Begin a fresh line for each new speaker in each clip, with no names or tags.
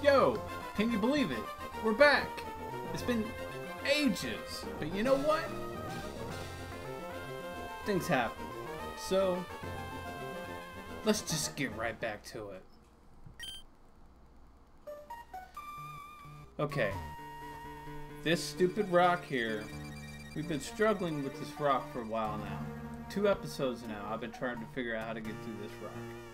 Yo, can you believe it? We're back. It's been ages, but you know what? Things happen. So, let's just get right back to it. Okay. This stupid rock here. We've been struggling with this rock for a while now. 2 episodes now, I've been trying to figure out how to get through this rock.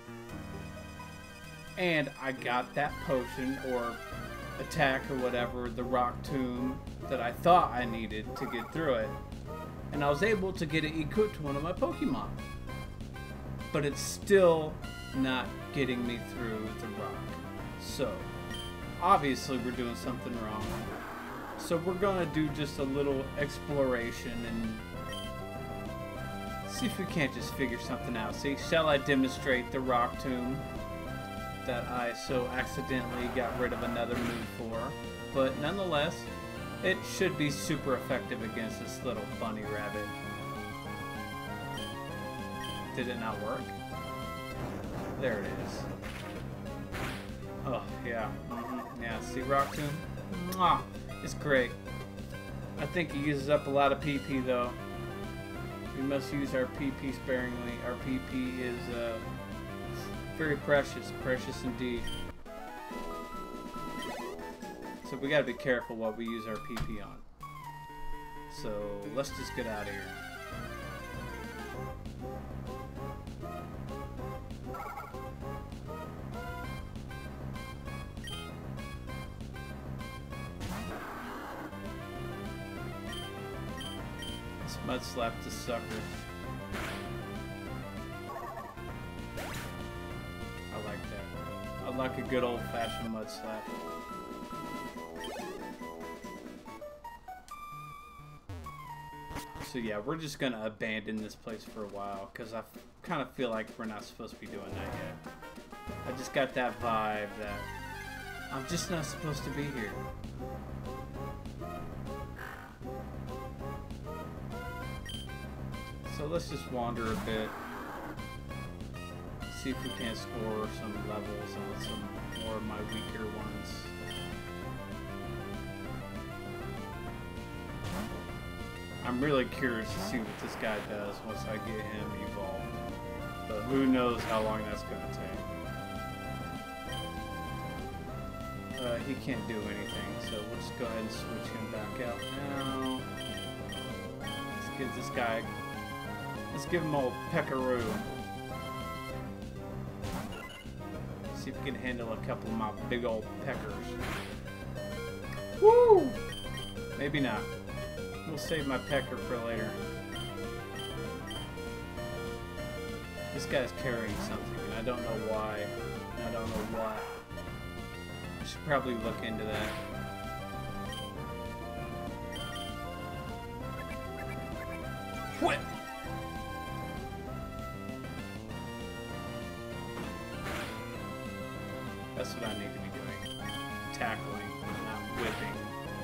And I got that potion, or attack, or whatever, the rock tomb that I thought I needed to get through it. And I was able to get it equipped to one of my Pokemon. But it's still not getting me through the rock. So, obviously we're doing something wrong. So we're gonna do just a little exploration and see if we can't just figure something out. See, shall I demonstrate the rock tomb that I so accidentally got rid of another move for? But nonetheless, it should be super effective against this little bunny rabbit. Did it not work? There it is. Oh, yeah. Yeah, see Rock Tomb? Mwah! It's great. I think it uses up a lot of PP though. We must use our PP sparingly. Our PP is very precious. Precious indeed. So we gotta be careful what we use our PP on. So let's just get out of here. This mud slap the sucker. I like that. I like a good old-fashioned mud slap. So yeah, we're just gonna abandon this place for a while because I kind of feel like we're not supposed to be doing that yet. I just got that vibe that I'm just not supposed to be here. So let's just wander a bit, see if we can't score some levels on some more of my weaker ones. I'm really curious to see what this guy does once I get him evolved. But who knows how long that's going to take. He can't do anything, so we'll just go ahead and switch him back out now. Let's get this guy. Let's give him old peckaroo. See if we can handle a couple of my big old peckers. Woo! Maybe not. We'll save my pecker for later. This guy's carrying something, and I don't know why. I don't know what. I should probably look into that. What? That's what I need to be doing. Tackling, not whipping.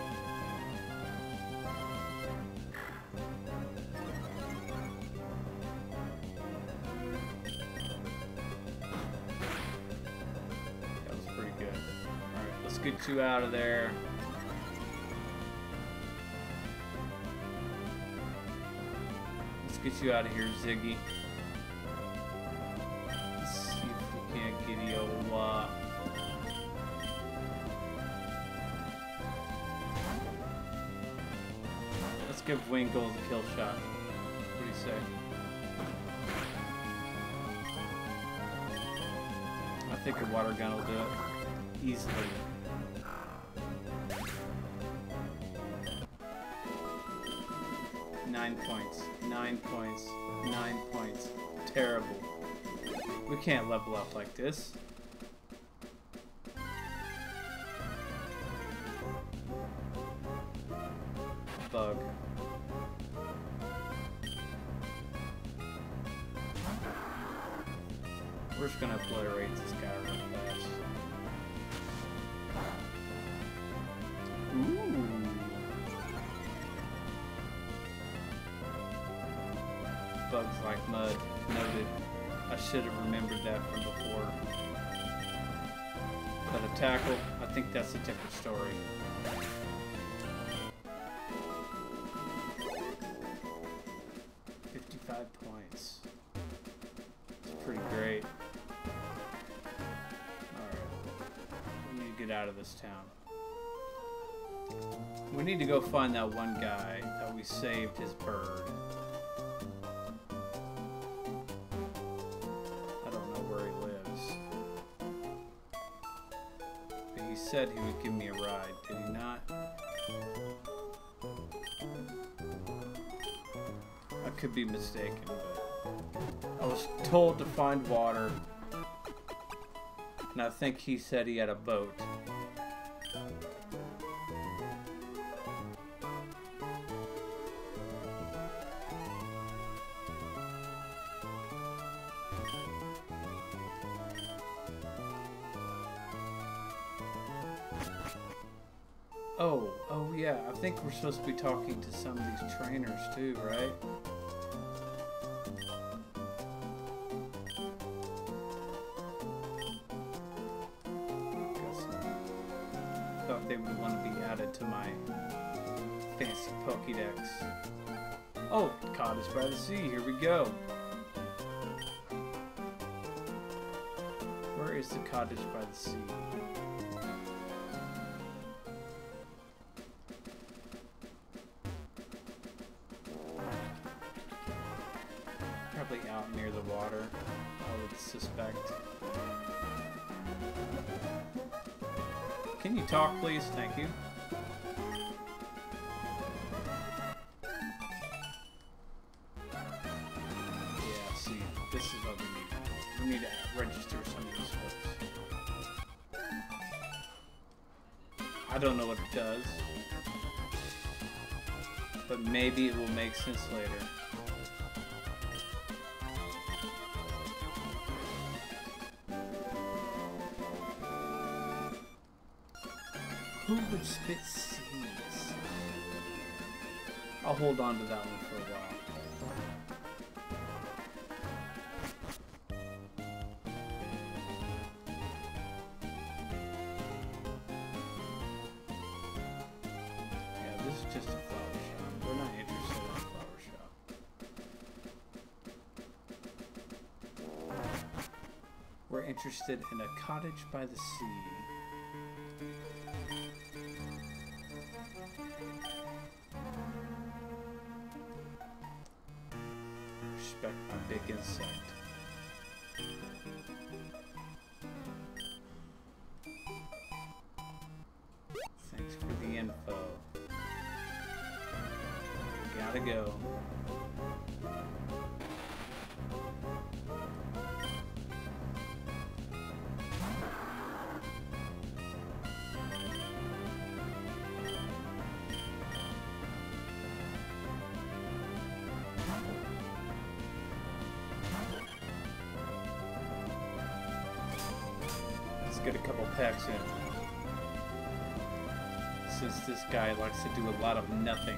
That was pretty good. Alright, let's get you out of there. Let's get you out of here, Ziggy. Let's see if we can't get you Let's give Wingull the kill shot. What do you say? I think a water gun will do it easily. Nine points. 9 points. 9 points. Terrible. We can't level up like this. Bug. We're just gonna obliterate this guy real fast. Ooh. Bugs like mud. Noted. I should have remembered that from before. But tackle, I think that's a different story. Points. It's pretty great. Alright. We need to get out of this town. We need to go find that one guy that we saved his bird. I don't know where he lives. But he said he would give me a ride, did he not? I could be mistaken, but I was told to find water, and I think he said he had a boat. Oh yeah, I think we're supposed to be talking to some of these trainers too, right? Thought they would want to be added to my fancy Pokédex. Oh, cottage by the sea, here we go. Where is the cottage by the sea? Probably out near the water, I would suspect. Can you talk, please? Thank you. Yeah, see, this is what we need. We need to register some of these folks. I don't know what it does, but maybe it will make sense later. Who would spit seeds? I'll hold on to that one for a while. Yeah, this is just a flower shop. We're not interested in a flower shop. We're interested in a cottage by the sea. Respect my big insect. Thanks for the info. Gotta go. Get a couple packs in, since this guy likes to do a lot of nothing.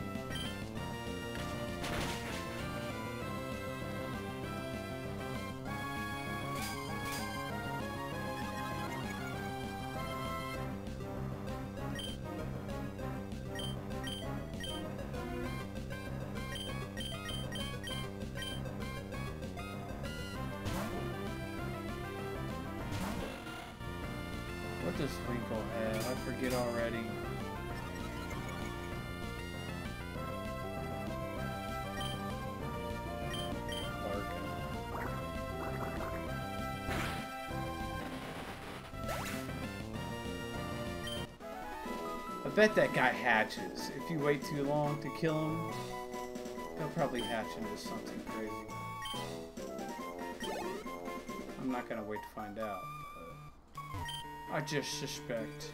What does Winkle have? I forget already. Barking. I bet that guy hatches. If you wait too long to kill him, he'll probably hatch into something crazy. I'm not gonna wait to find out. I just suspect.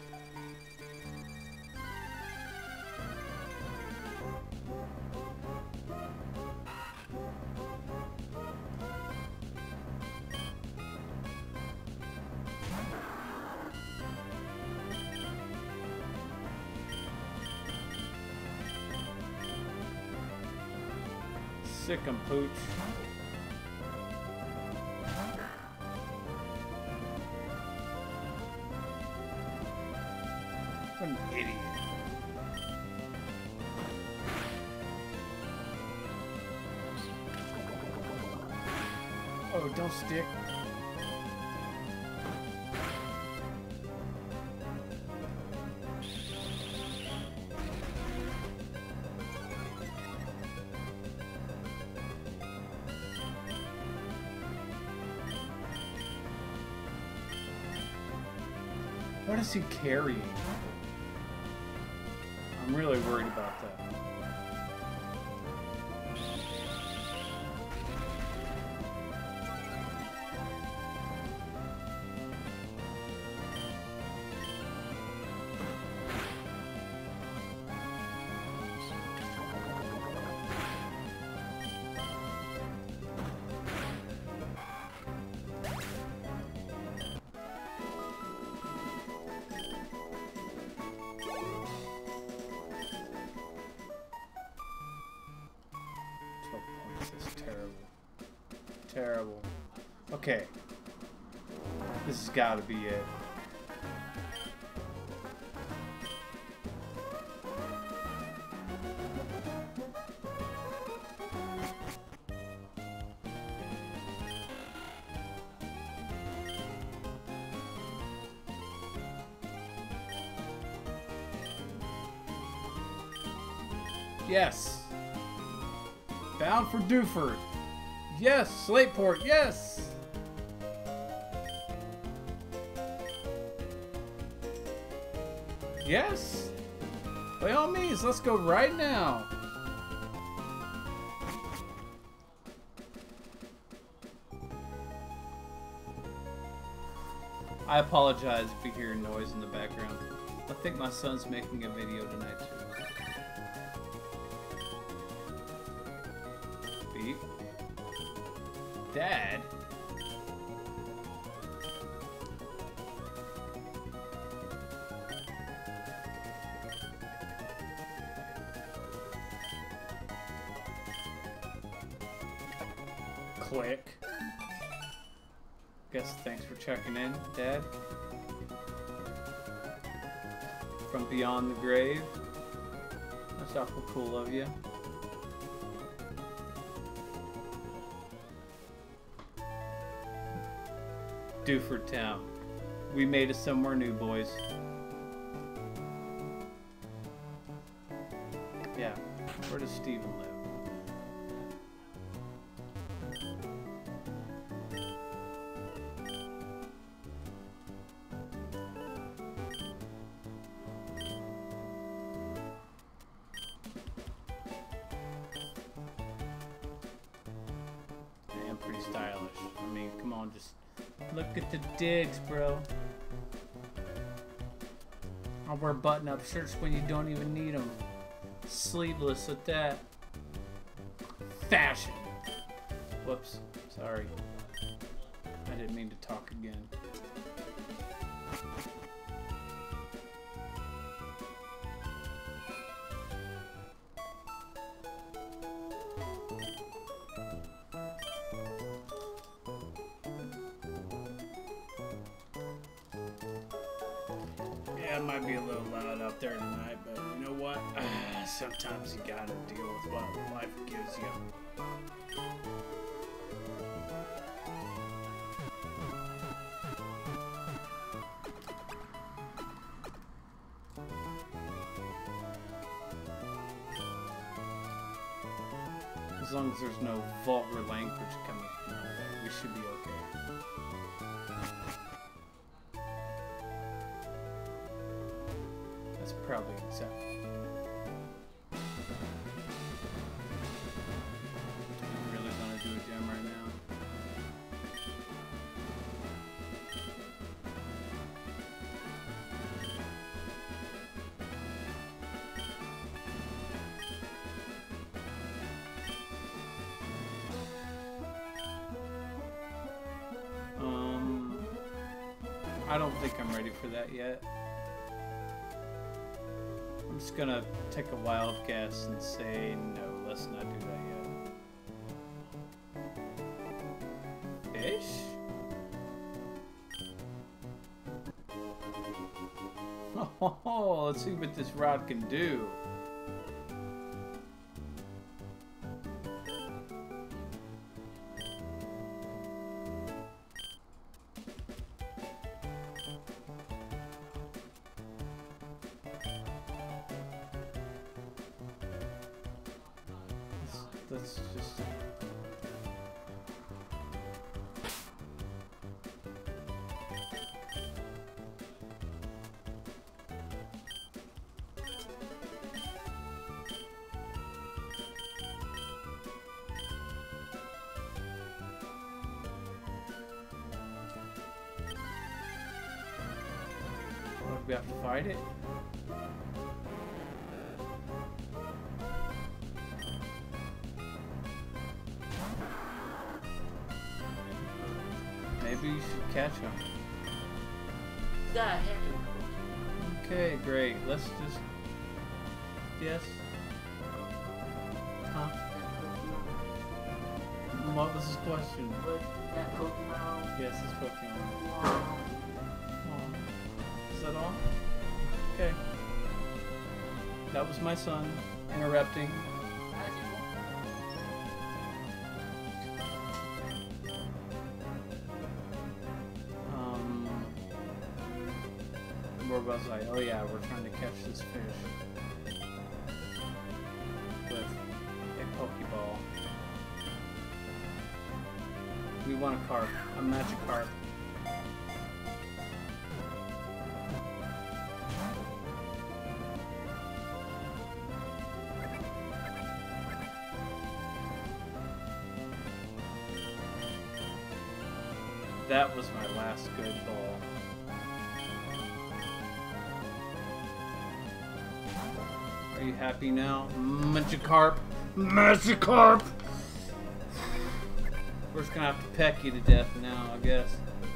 Sick 'em, Pooch. What an idiot. Oh, don't stick. What is he carrying? I'm really worried about that. This is terrible. Terrible. Okay. This has got to be it. Yes. Bound for Dewford. Yes. Slateport. Yes. Yes. By all means, let's go right now. I apologize if you hear noise in the background. I think my son's making a video tonight too. Beep. Dad? Click. Guess thanks for checking in, Dad. From beyond the grave. That's awful cool of you. Dewford Town. We made it somewhere new, boys. Yeah. Where does Steven live? I am pretty stylish. I mean, come on, just look at the digs, bro. I'll wear button-up shirts when you don't even need them. Sleeveless at that. Fashion. Whoops. Sorry. I didn't mean to talk again. Yeah, it might be a little loud out there tonight, but you know what? Sometimes you gotta deal with what life gives you. As long as there's no vulgar language coming from my way, we should be okay. That's probably acceptable. I'm really gonna do a gem right now. I don't think I'm ready for that yet. I'm just gonna take a wild guess and say no, let's not do that yet. Fish? Oh, let's see what this rod can do. Let's just... What, we have to fight it? Maybe you should catch him.
Yeah,
Okay, great. Let's just... Yes? Huh? What was his question?
that Pokemon.
Yes, it's Pokemon. Oh. Is that all? Okay. That was my son interrupting. Where was I? Oh yeah, we're trying to catch this fish with a Pokeball. We want a carp, a magic carp. That was my last good ball. Are you happy now? Magikarp! Magikarp! We're just gonna have to peck you to death now, I guess.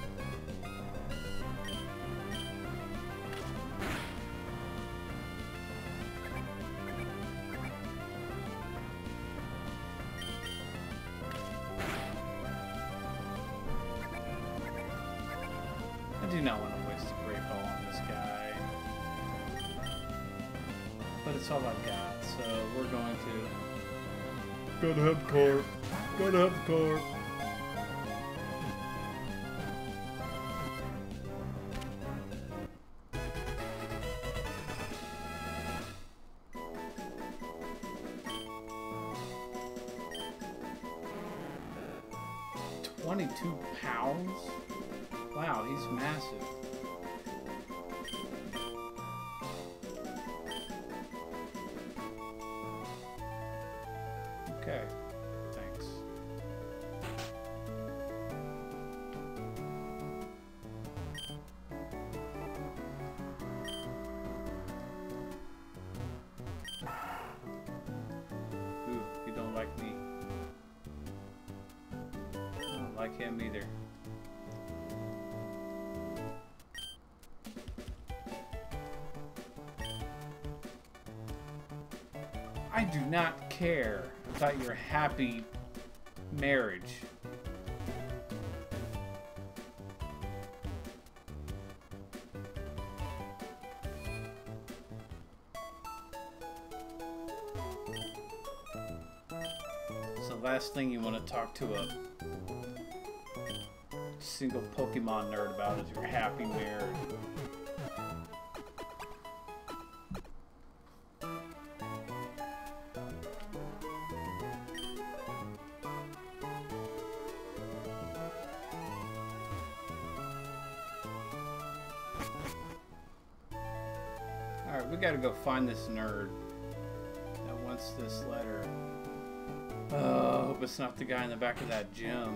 I do not want to waste a great ball on this guy. But it's all I've got, so we're going to... Gotta have the carp. Gotta have the carp. £22? Wow, he's massive. Okay, thanks. Ooh, you don't like me. I don't like him either. I do not care about your happy marriage. It's the last thing you want to talk to a single Pokemon nerd about is your happy marriage. Alright, we gotta go find this nerd that wants this letter. Oh, I hope it's not the guy in the back of that gym.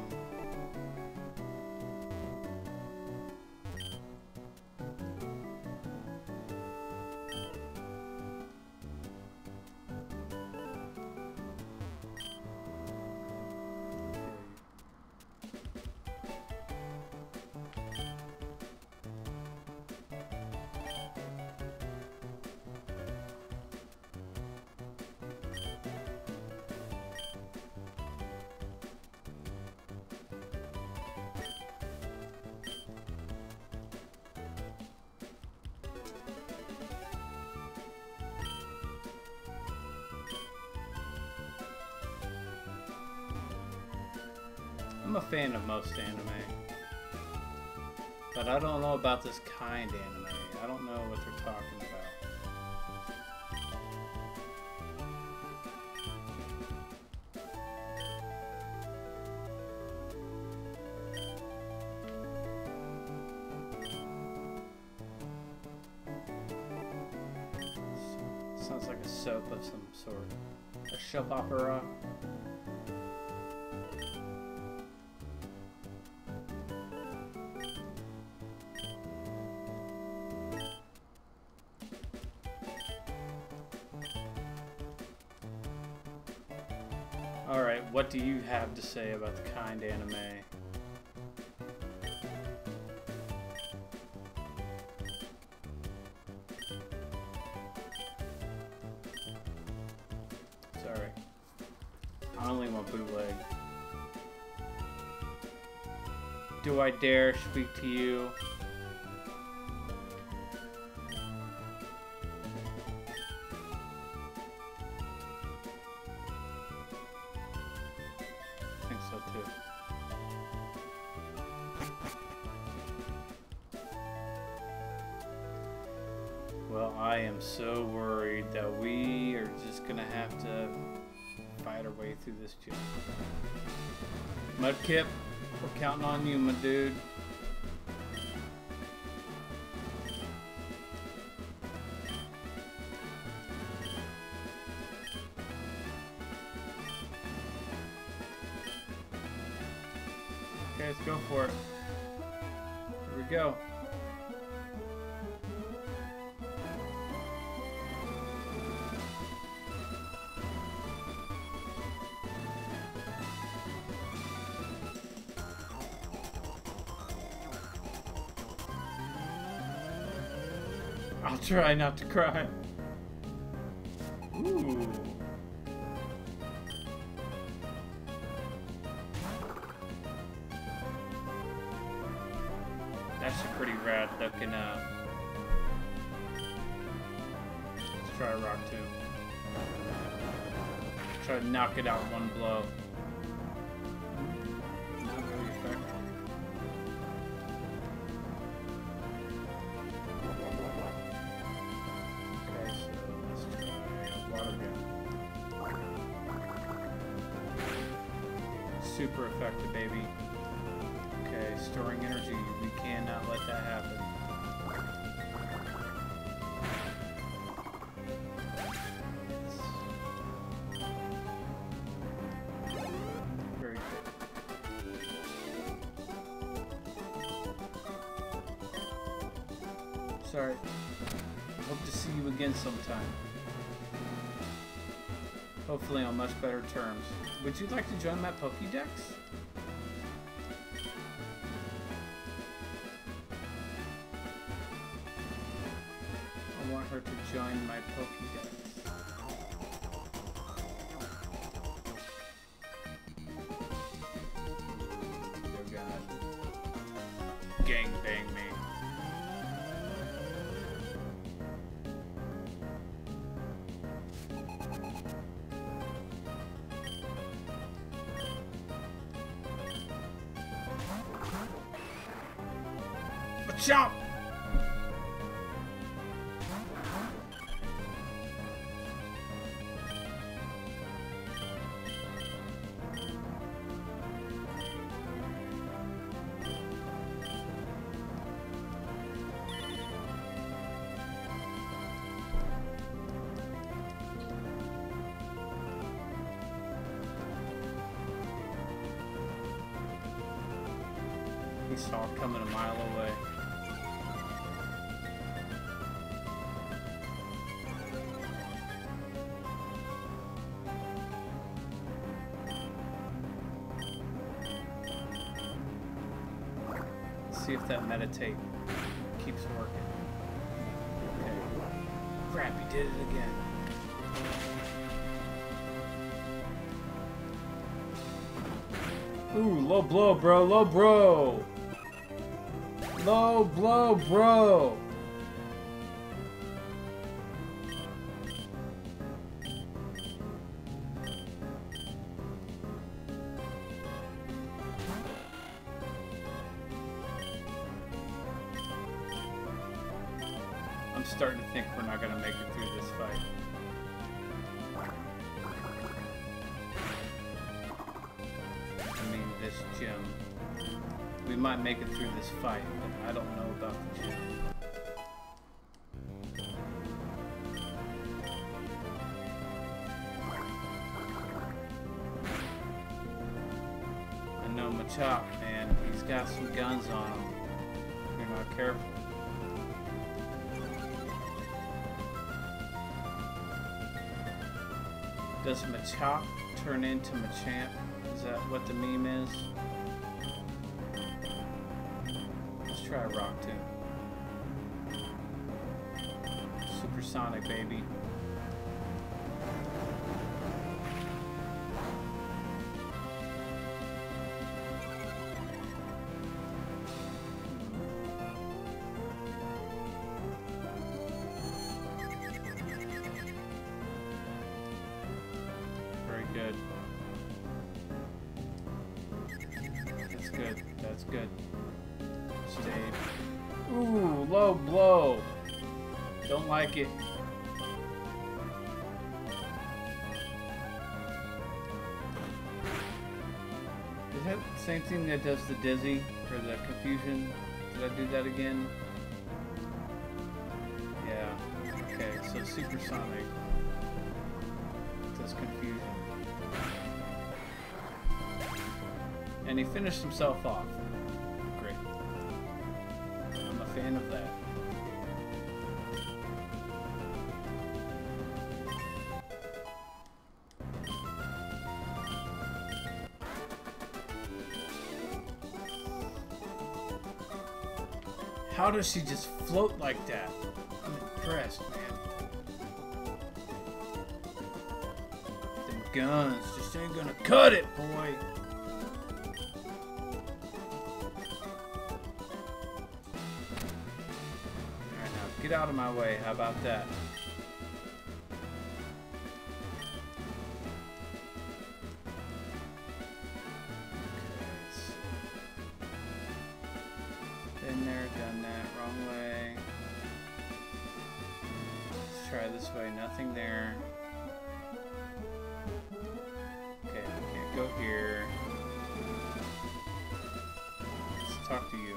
I'm a fan of most anime. But I don't know about this kind anime. I don't know what they're talking about. Sounds like a soap of some sort. A soap opera. Alright, what do you have to say about the kind anime? Sorry. I only want bootleg. Do I dare speak to you? I think so too. Well, I am so worried that we are just gonna have to fight our way through this gym. Mudkip, we're counting on you, my dude. Okay, let's go for it. Here we go. I'll try not to cry. Ooh. That's a pretty rad looking let's try a rock too. Try to knock it out in one blow. Not very effective. Okay, so let's try water gun. Super effective, baby. Okay, storing energy. We cannot let that happen. Very good. Sorry. Hope to see you again sometime. Hopefully on much better terms. Would you like to join my Pokédex? I want her to join my Pokédex. Dear God. Gang bang me. Jump! He saw it coming a mile away. See if that meditate keeps working. Okay. Crap, he did it again. Ooh, low blow, bro. Low bro. Low blow, bro. starting to think we're not gonna make it through this fight. I mean, this gym. We might make it through this fight, but I don't know about the gym. I know Machop, man. He's got some guns on him. If you're not careful. Does Machop turn into Machamp? Is that what the meme is? Let's try a Rock Tomb. Supersonic, baby. Good. That's good. That's good. Stay. Ooh, low blow. Don't like it. Is that the same thing that does the dizzy or the confusion? Did I do that again? Yeah. Okay, so supersonic does confusion. And he finished himself off. Great. I'm a fan of that. How does she just float like that? I'm impressed, man. Them guns just ain't gonna cut it, boy. Get out of my way, how about that? Been there, done that, wrong way. Let's try this way, nothing there. Okay, we can't go here. Let's talk to you.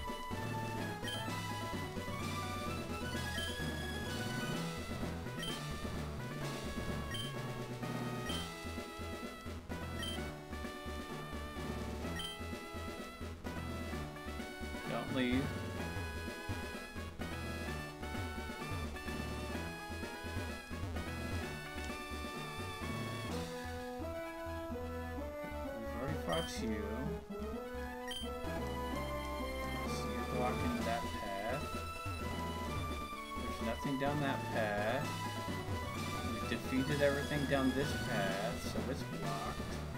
Don't leave. We've already fought you. So you're blocking that path. There's nothing down that path. We've defeated everything down this path, so it's blocked.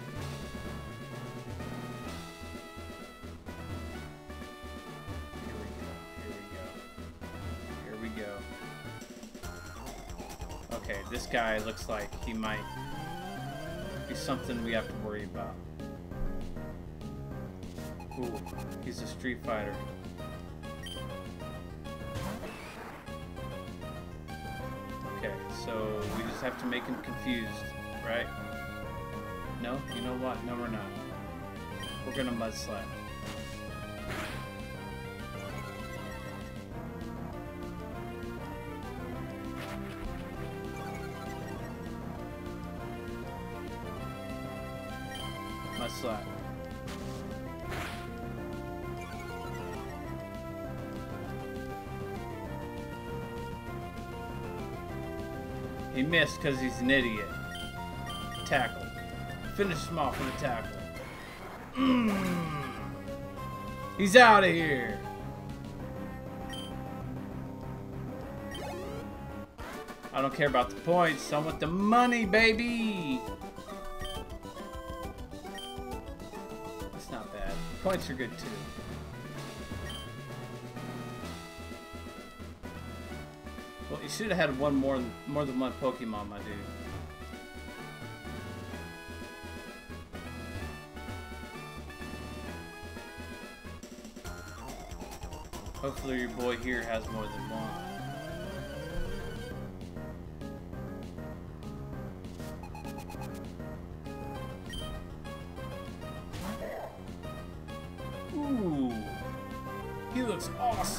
Okay, this guy looks like he might be something we have to worry about. Ooh, he's a Street Fighter. Okay, so we just have to make him confused, right? No? You know what? No, we're not. We're gonna mud slap. Mud slap. He missed because he's an idiot. Tackle. Finish him off with a tackle. He's out of here. I don't care about the points. I want the money, baby. That's not bad. Points are good too. Well, you should have had more than one Pokemon, my dude. Hopefully your boy here has more than one.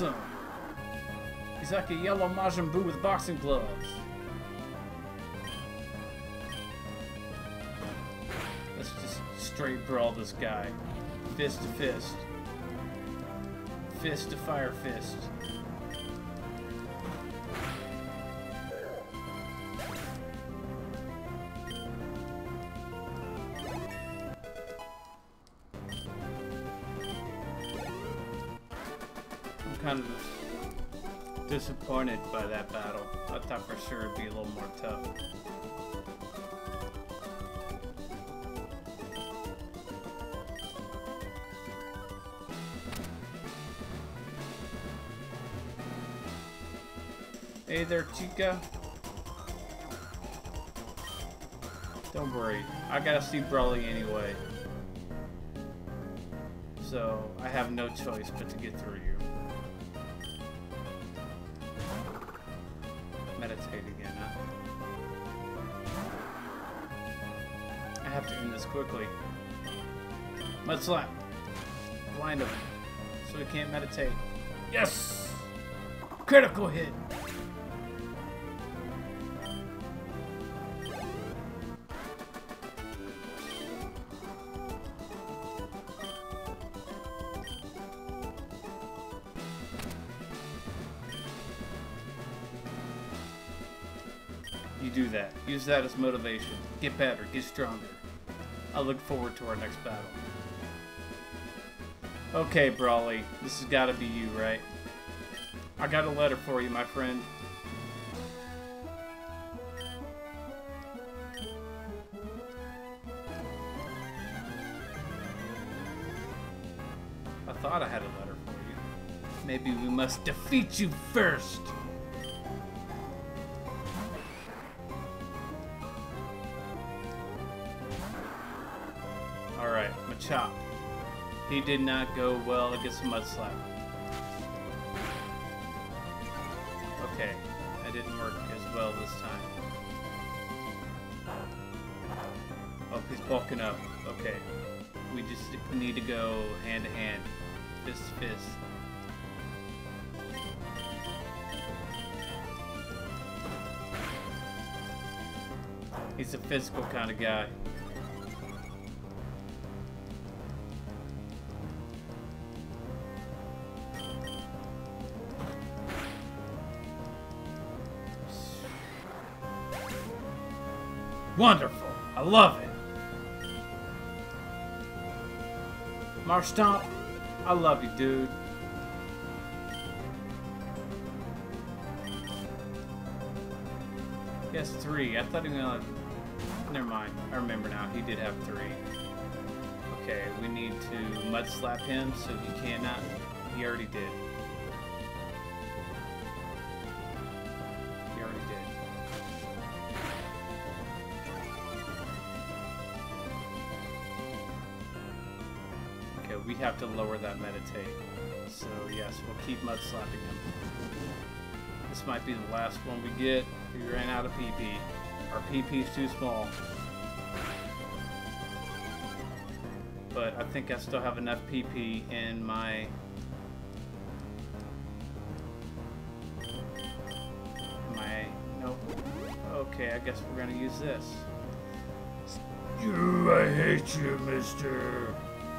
awesome! He's like a yellow Majin Buu with boxing gloves. Let's just straight brawl this guy. Fist to fist. Fist to fire fist. I'm kind of disappointed by that battle. I thought for sure it'd be a little more tough. Hey there, Chica. Don't worry, I gotta see Brawly anyway. So I have no choice but to get through you. Meditate again, huh? I have to end this quickly. Mud slap. Blind him. So he can't meditate. Yes! Critical hit! You do that. Use that as motivation. Get better. Get stronger. I look forward to our next battle. Okay, Brawly. This has got to be you, right? I got a letter for you, my friend. I thought I had a letter for you. Maybe we must defeat you first. Alright, Machop. He did not go well against Mud Slap. Okay, that didn't work as well this time. Oh, he's bulking up. Okay. We just need to go hand to hand. Fist to fist. He's a physical kind of guy. Wonderful. I love it. Marstomp, I love you, dude. He has 3. I thought he only had... Never mind. I remember now. He did have 3. Okay, we need to mud slap him so he cannot... He already did. He already did. Okay, we have to lower that meditate. So yes, we'll keep mud slapping him. This might be the last one we get. We ran out of PP. Our PP is too small. But I think I still have enough PP in my... Nope. Okay, I guess we're gonna use this. I hate you, mister.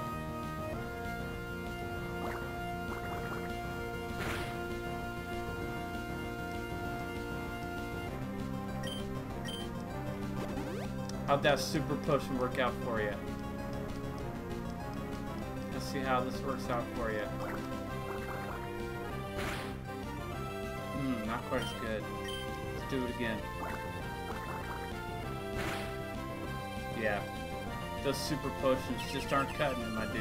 How'd that super potion work out for you? Let's see how this works out for you. Not quite as good. Let's do it again. Yeah. Those super potions just aren't cutting it, my dude.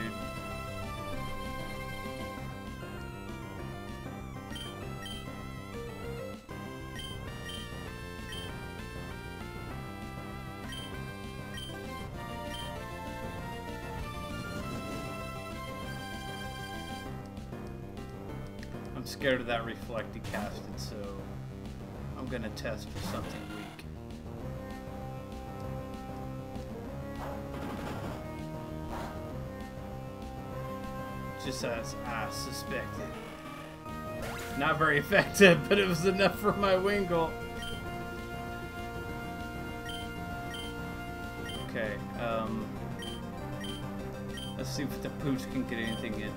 I'm scared of that reflect he casted, so I'm gonna test for something weak. Just as I suspected. Not very effective, but it was enough for my Wingull. Okay, let's see if the Pooch can get anything in.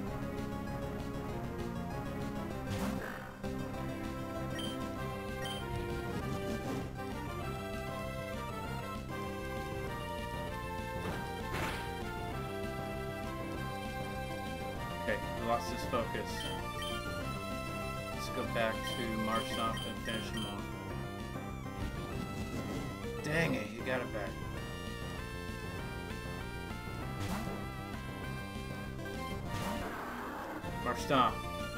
Okay, we lost his focus. Let's go back to Marshtomp and finish him off. Dang it, you got it back. Marshtomp.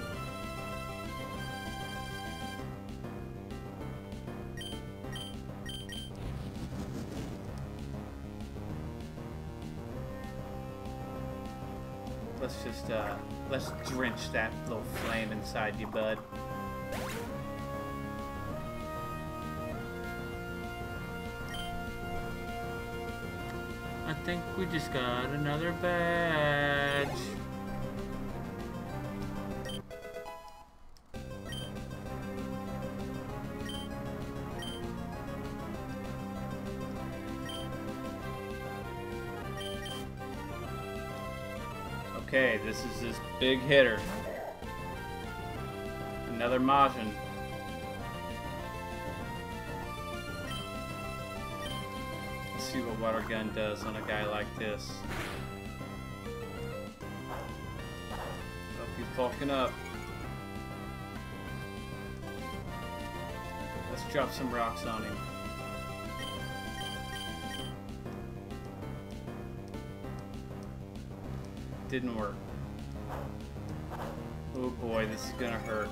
Let's just, let's drench that little flame inside you, bud. I think we just got another badge. Okay, this is this big hitter. Another Majin. Let's see what Water Gun does on a guy like this. Oh, he's bulking up. Let's drop some rocks on him. Didn't work. Oh boy, this is gonna hurt.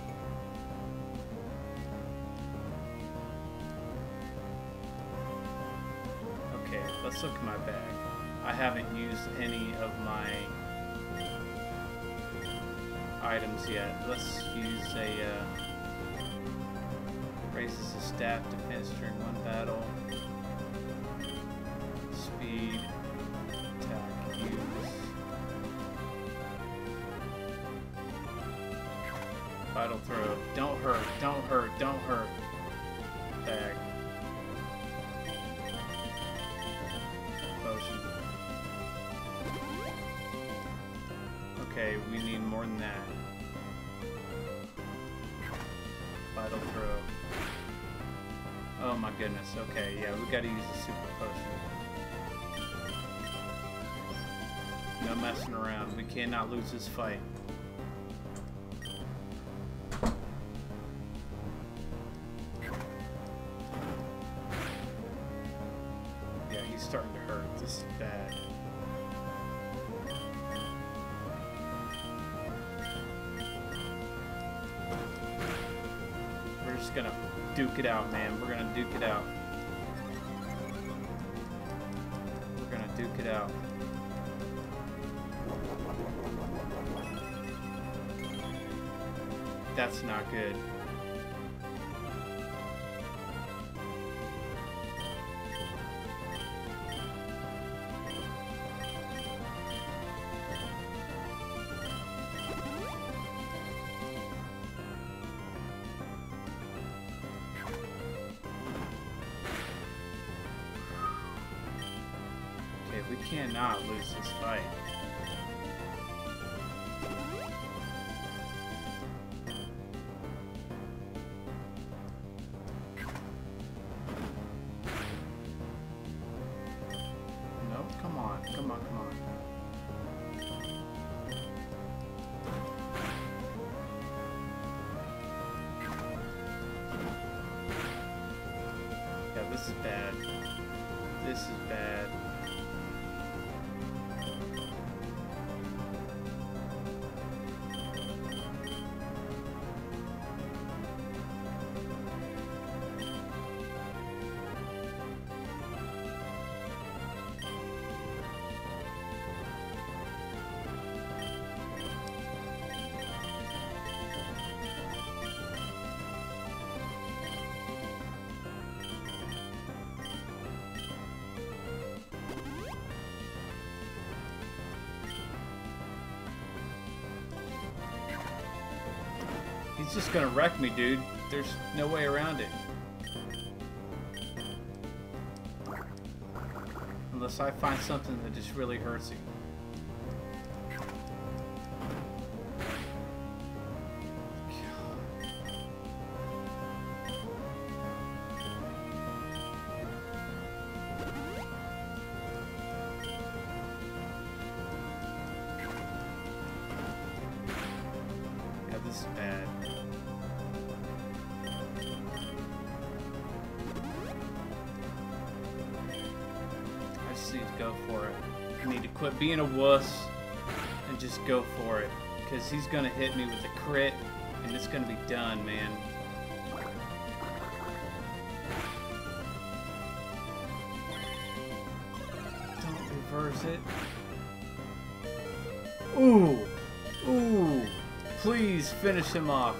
Okay, let's look at my bag. I haven't used any of my items yet. Let's use a raises the staff defense during one battle. Speed, attack, use. Vital throw. Don't hurt, don't hurt, don't hurt. Bag. Potion. Okay, we need more than that. Vital throw. Oh my goodness, okay, yeah, we gotta use the super potion. No messing around, we cannot lose this fight. Starting to hurt. This is bad. We're just gonna duke it out, man. We're gonna duke it out. We're gonna duke it out. That's not good. We cannot lose this fight. No, come on, come on, come on. Yeah, this is bad. This is bad. just gonna wreck me, dude. There's no way around it. Unless I find something that just really hurts you. Yeah, this is bad. I just need to go for it. I need to quit being a wuss and just go for it. Because he's going to hit me with a crit and it's going to be done, man. Don't reverse it. Ooh! Ooh! Please finish him off.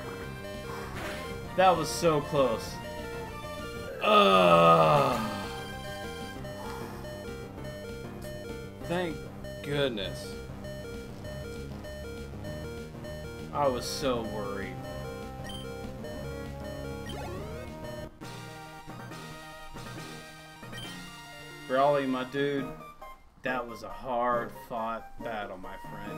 That was so close. Ugh! Thank goodness. I was so worried. Brawly, my dude, that was a hard-fought battle, my friend.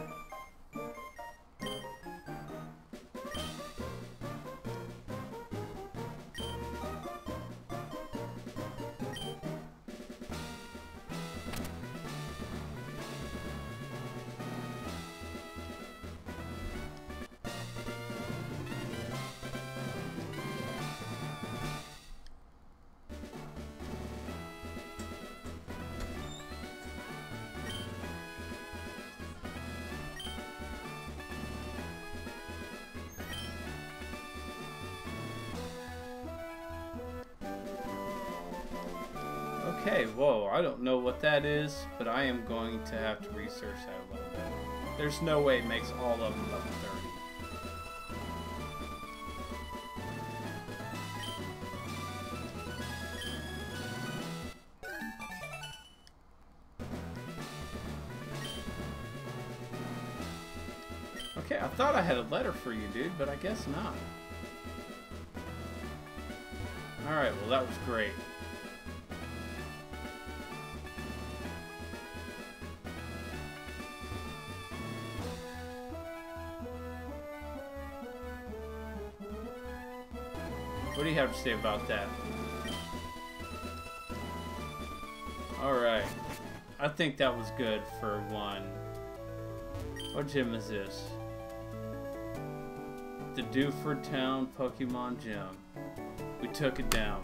Okay, whoa, I don't know what that is, but I am going to have to research that a little bit. There's no way it makes all of them level 30. Okay, I thought I had a letter for you, dude, but I guess not. Alright, well that was great. What do you have to say about that? Alright. I think that was good for one. What gym is this? The Dewford Town Pokemon Gym. We took it down.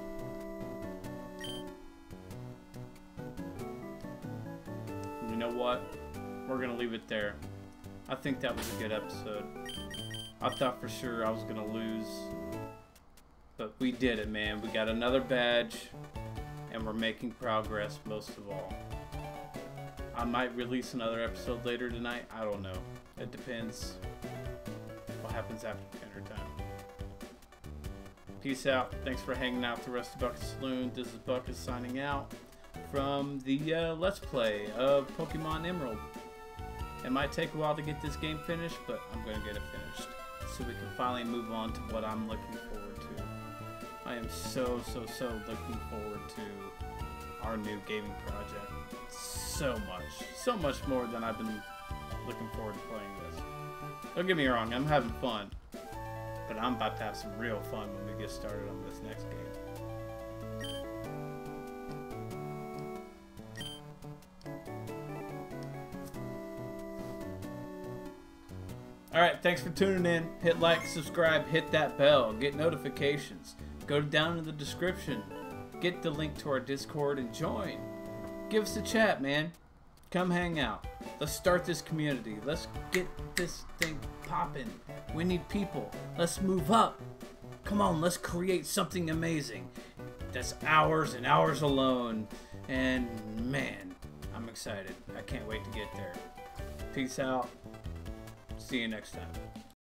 You know what? We're gonna leave it there. I think that was a good episode. I thought for sure I was gonna lose. But we did it, man. We got another badge, and we're making progress most of all. I might release another episode later tonight. I don't know. It depends what happens after dinner time. Peace out. Thanks for hanging out with the rest of Bucka Saloon. This is Bucka signing out from the Let's Play of Pokemon Emerald. It might take a while to get this game finished, but I'm going to get it finished so we can finally move on to what I'm looking forward to. I am so looking forward to our new gaming project. So much more than I've been looking forward to playing this. Don't get me wrong, I'm having fun, but I'm about to have some real fun when we get started on this next game. Alright, thanks for tuning in. Hit like, subscribe, hit that bell, get notifications. Go down in the description, get the link to our Discord and join. Give us a chat, man. Come hang out. Let's start this community. Let's get this thing popping. We need people. Let's move up. Come on, let's create something amazing. That's hours and hours alone. And man, I'm excited. I can't wait to get there. Peace out. See you next time.